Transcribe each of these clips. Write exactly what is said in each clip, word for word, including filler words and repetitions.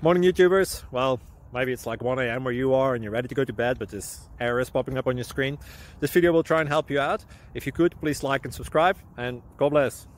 Morning YouTubers. Well, maybe it's like one A M where you are and you're ready to go to bed, but this error is popping up on your screen. This video will try and help you out. If you could, please like and subscribe, and God bless.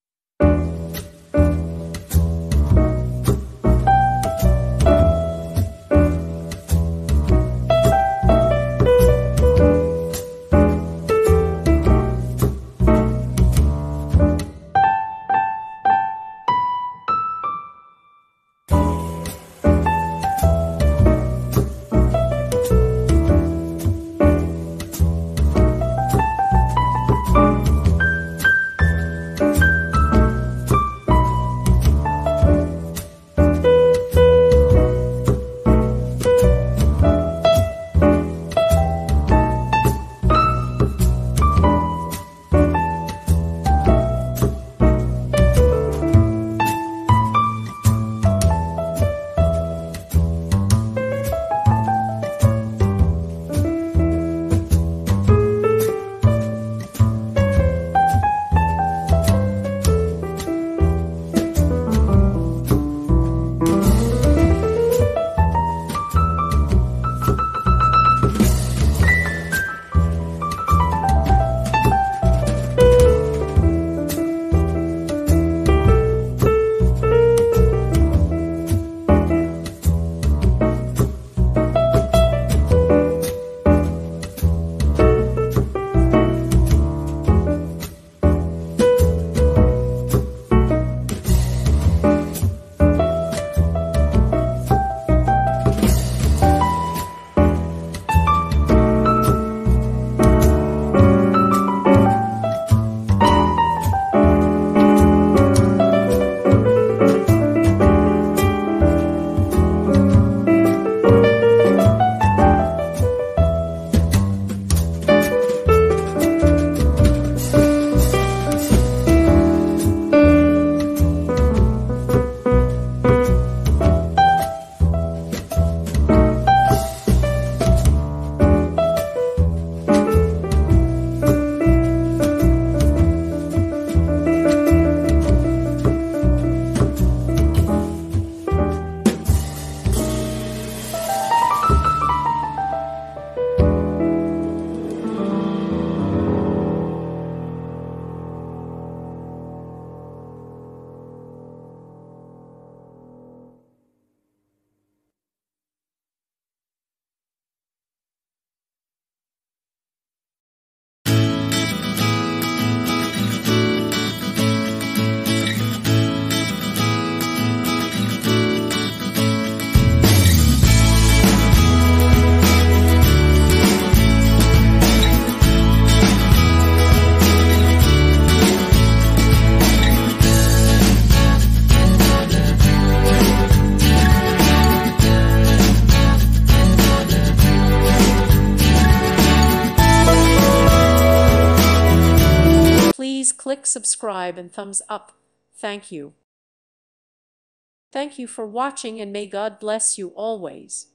Please click subscribe and thumbs up. Thank you. Thank you for watching, and may God bless you always.